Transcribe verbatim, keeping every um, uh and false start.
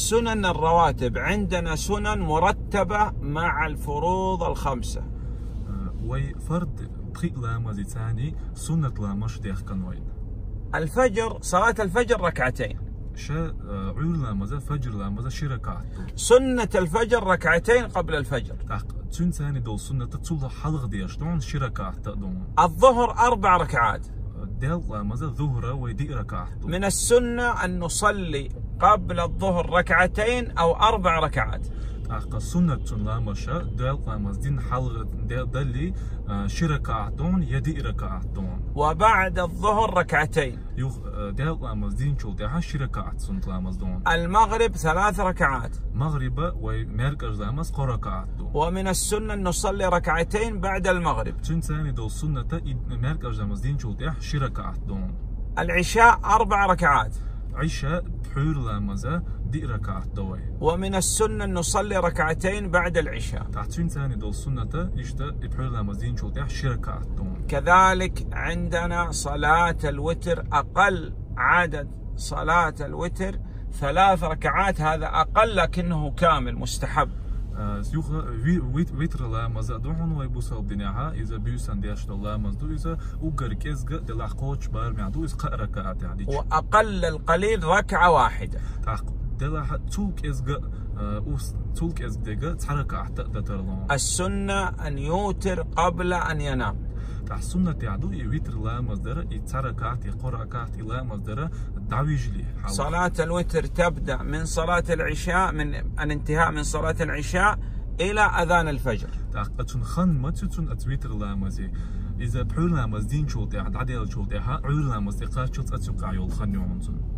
السنن الرواتب عندنا سنن مرتبة مع الفروض الخمسة. وفرد بخيق لامز ثاني سنة لامش ديخ كنوين. الفجر صلاة الفجر ركعتين. شا عول لامز فجر لامز شي ركعت. سنة الفجر ركعتين قبل الفجر. تون ثاني دول سنة تصل حلق ديش دون شي ركعت دون. الظهر أربع ركعات. دل لامز ظهر ويدي ركعت. من السنة أن نصلي قبل الظهر ركعتين أو أربع ركعات. أخ سنة لامشة دل لامز دين حلق دلي شي ركعتون يدي ركعتون. وبعد الظهر ركعتين. يخ دل لامز دين شو ده شي ركعت سنة لامز دون. المغرب ثلاث ركعات. مغربة ومركز لامز قركعت دون. ومن السنة أن نصلي ركعتين بعد المغرب. تون ثاني دول سنة مركز لامز دين شو ده شي ركعت دون. العشاء أربع ركعات. عشاء بحور لامزة دي ركعت دوي. ومن السنة أن نصلي ركعتين بعد العشاء. تحتين ثاني دول سنة إشتا بحور لامزين شو ده شي ركعت دون. كذلك عندنا صلاة الوتر أقل عدد صلاة الوتر ثلاث ركعات، هذا أقل لكنه كامل مستحب. يوخ ويتر لامز دون ويبوسال بناها إذا بيوسن ديش لامز دو إذا وقر كيزق دلع قوش بار معدو إذا قا ركعات يعني. وأقل القليل ركعة واحدة. تاق دلع تولك إزق أوس تولك إزق دقة تحركات تترلون. السنة أن يوتر قبل أن ينام. تاع السنة تعدو يوتر لامز درة يتحركات يقرأكات لامز درة دعويجلي. صلاة الوتر تبدأ من صلاة العشاء، من الانتهاء من صلاة العشاء إلى أذان الفجر. تاقتون خن ما تون أتويتر لامزي إذا بحول لامز دين شو تعد عدل شو تعها عول لامز تقاش شو تسوق عيول خن يومون.